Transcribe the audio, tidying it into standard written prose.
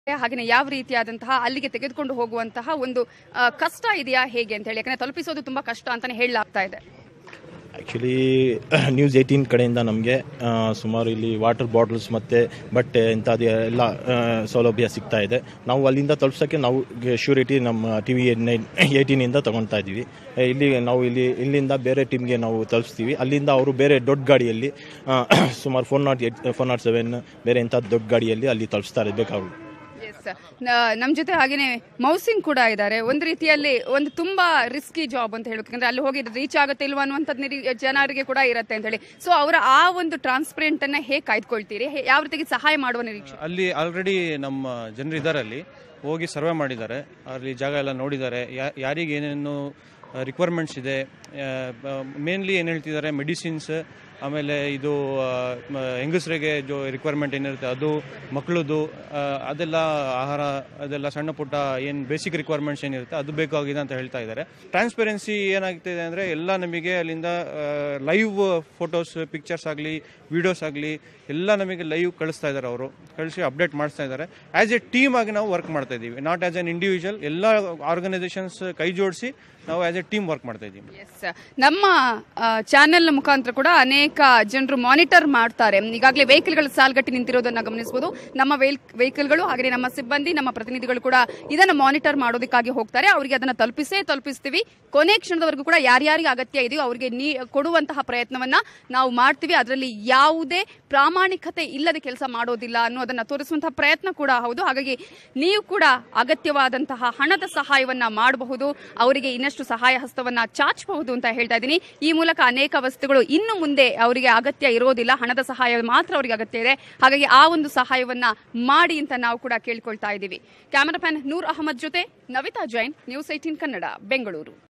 ಹಾಗೆ ಯಾವ ರೀತಿಯಾದಂತಹ ಅಲ್ಲಿಗೆ ತೆಗೆದುಕೊಂಡು ಹೋಗುವಂತಹ ಒಂದು ಕಷ್ಟ ಇದೆಯಾ ಹೇಗೆ ಅಂತ ಹೇಳಿ, ಯಾಕಂದ್ರೆ ತಲುಪಿಸೋದು ತುಂಬಾ ಕಷ್ಟ ಅಂತಾನೆ ಹೇಳಲಾಗ್ತಾ ಇದೆ. ಆ್ಯಕ್ಚುಲಿ ನ್ಯೂಸ್ 18 ಕಡೆಯಿಂದ ನಮಗೆ ಸುಮಾರು ಇಲ್ಲಿ ವಾಟರ್ ಬಾಟಲ್ಸ್ ಮತ್ತು ಬಟ್ಟೆ ಇಂಥದ್ದು ಎಲ್ಲ ಸೌಲಭ್ಯ ಸಿಗ್ತಾ ಇದೆ. ನಾವು ಅಲ್ಲಿಂದ ತಲುಪ್ಸೋಕ್ಕೆ ನಾವು ಶ್ಯೂರಿಟಿ ನಮ್ಮ TV 18 ತೊಗೊಳ್ತಾ ಇದ್ದೀವಿ. ಇಲ್ಲಿಂದ ಬೇರೆ ಟೀಮ್ಗೆ ನಾವು ತಲುಪಿಸ್ತೀವಿ. ಅಲ್ಲಿಂದ ಅವರು ಬೇರೆ ದೊಡ್ಡ ಗಾಡಿಯಲ್ಲಿ ಸುಮಾರು 408 407 ಬೇರೆ ಇಂಥದ್ದು ದೊಡ್ಡ ಗಾಡಿಯಲ್ಲಿ ಅಲ್ಲಿ ತಲುಪಿಸ್ತಾರೆ ಬೇಕಾದ್ರು. ನಮ್ಮ ಜೊತೆ ಹಾಗೇನೆ ಮೌಸಿನ್ ಕೂಡ ಇದ್ದಾರೆ. ಒಂದು ರೀತಿಯಲ್ಲಿ ಒಂದು ತುಂಬಾ ರಿಸ್ಕಿ ಜಾಬ್ ಅಂತ ಹೇಳಬೇಕಂದ್ರೆ ಅಲ್ಲಿ ಹೋಗಿ ರೀಚ್ ಆಗುತ್ತೆ ಇಲ್ವಾ ಅನ್ನುವಂಥದ್ದು ಜನರಿಗೆ ಕೂಡ ಇರುತ್ತೆ ಅಂತ ಹೇಳಿ. ಸೊ ಅವರ ಆ ಒಂದು ಟ್ರಾನ್ಸ್ಪರೆಂಟ್ ಅನ್ನ ಹೇಗೆ ಕಾಯ್ದುಕೊಳ್ತೀರಿ, ಯಾವ ರೀತಿಗೆ ಸಹಾಯ ಮಾಡುವ ನಿರೀಕ್ಷೆ? ಅಲ್ಲಿ ಆಲ್ರೆಡಿ ನಮ್ಮ ಜನರು ಇದ್ದಾರೆ, ಅಲ್ಲಿ ಹೋಗಿ ಸರ್ವೆ ಮಾಡಿದ್ದಾರೆ, ಅಲ್ಲಿ ಜಾಗ ಎಲ್ಲ ನೋಡಿದ್ದಾರೆ, ಯಾರಿಗೆ ಏನೇನು ರಿಕ್ವೈರ್ಮೆಂಟ್ಸ್ ಇದೆ, ಮೇನ್ಲಿ ಏನು ಹೇಳ್ತಿದ್ದಾರೆ ಮೆಡಿಸಿನ್ಸ್, ಆಮೇಲೆ ಇದು ಹೆಂಗಸರಿಗೆ ರಿಕ್ವೈರ್ಮೆಂಟ್ ಏನಿರುತ್ತೆ ಅದು, ಮಕ್ಕಳದು ಅದೆಲ್ಲ ಆಹಾರ, ಅದೆಲ್ಲ ಸಣ್ಣ ಪುಟ್ಟ ಏನು ಬೇಸಿಕ್ ರಿಕ್ವೈರ್ಮೆಂಟ್ಸ್ ಏನಿರುತ್ತೆ ಅದು ಬೇಕಾಗಿದೆ ಅಂತ ಹೇಳ್ತಾ ಇದ್ದಾರೆ. ಟ್ರಾನ್ಸ್ಪರೆನ್ಸಿ ಏನಾಗ್ತಿದೆ ಅಂದರೆ ಎಲ್ಲ ನಮಗೆ ಅಲ್ಲಿಂದ ಲೈವ್ ಫೋಟೋಸ್, ಪಿಕ್ಚರ್ಸ್ ಆಗಲಿ, ವಿಡಿಯೋಸ್ ಆಗಲಿ ಎಲ್ಲ ನಮಗೆ ಲೈವ್ ಕಳಿಸ್ತಾ ಇದ್ದಾರೆ. ಅವರು ಕಳಿಸಿ ಅಪ್ಡೇಟ್ ಮಾಡಿಸ್ತಾ ಇದ್ದಾರೆ. ಆ್ಯಸ್ ಎ ಟೀಮ್ ಆಗಿ ನಾವು ವರ್ಕ್ ಮಾಡ್ತಾ ಇದ್ದೀವಿ, ನಾಟ್ ಆ್ಯಸ್ ಎನ್ ಇಂಡಿವಿಜುವಲ್. ಎಲ್ಲ ಆರ್ಗನೈಸೇಷನ್ಸ್ ಕೈ ಜೋಡಿಸಿ ನಾವು ಆ್ಯಸ್ ಎ ಟೀಮ್ ವರ್ಕ್ ಮಾಡ್ತಾ ಇದ್ದೀವಿ. ನಮ್ಮ ಚಾನೆಲ್ ಮುಖಾಂತರ ಕೂಡ ಅನೇಕ ಜನರು ಮಾನಿಟರ್ ಮಾಡ್ತಾರೆ. ಈಗಾಗಲೇ ವೆಹಿಕಲ್ಗಳು ಸಾಲ್ಗಟ್ಟಿ ನಿಂತಿರೋದನ್ನ ಗಮನಿಸಬಹುದು. ನಮ್ಮ ವೆಹಿಕಲ್ಗಳು ಹಾಗೆ ನಮ್ಮ ಸಿಬ್ಬಂದಿ, ನಮ್ಮ ಪ್ರತಿನಿಧಿಗಳು ಕೂಡ ಇದನ್ನು ಮಾನಿಟರ್ ಮಾಡೋದಕ್ಕಾಗಿ ಹೋಗ್ತಾರೆ. ಅವರಿಗೆ ಅದನ್ನು ತಲುಪಿಸ್ತೀವಿ. ಕೊನೆ ಕ್ಷಣದವರೆಗೂ ಕೂಡ ಯಾರ್ಯಾರಿಗೆ ಅಗತ್ಯ ಇದೆಯೋ ಅವರಿಗೆ ಕೊಡುವಂತಹ ಪ್ರಯತ್ನವನ್ನ ನಾವು ಮಾಡ್ತೀವಿ. ಅದರಲ್ಲಿ ಯಾವುದೇ ಪ್ರಾಮಾಣಿಕತೆ ಇಲ್ಲದೆ ಕೆಲಸ ಮಾಡೋದಿಲ್ಲ ಅನ್ನೋದನ್ನ ತೋರಿಸುವಂತಹ ಪ್ರಯತ್ನ ಕೂಡ ಹೌದು. ಹಾಗಾಗಿ ನೀವು ಕೂಡ ಅಗತ್ಯವಾದಂತಹ ಹಣದ ಸಹಾಯವನ್ನ ಮಾಡಬಹುದು, ಅವರಿಗೆ ಇನ್ನಷ್ಟು ಸಹಾಯ ಹಸ್ತವನ್ನ ಚಾಚಬಹುದು ಅಂತ ಹೇಳ್ತಾ ಇದ್ದೀನಿ. ಈ ಮೂಲಕ ಅನೇಕ ವಸ್ತುಗಳು ಇನ್ನು ಮುಂದೆ ಅವರಿಗೆ ಅಗತ್ಯ ಇರೋದಿಲ್ಲ, ಹಣದ ಸಹಾಯ ಮಾತ್ರ ಅವರಿಗೆ ಅಗತ್ಯ ಇದೆ. ಹಾಗಾಗಿ ಆ ಒಂದು ಸಹಾಯವನ್ನ ಮಾಡಿ ಅಂತ ನಾವು ಕೂಡ ಕೇಳ್ಕೊಳ್ತಾ ಇದ್ದೀವಿ. ಕ್ಯಾಮರಾ ಮ್ಯಾನ್ ನೂರ್ ಅಹಮದ್ ಜೊತೆ ನವಿತಾ ಜೈನ್, ನ್ಯೂಸ್ 18 ಕನ್ನಡ, ಬೆಂಗಳೂರು.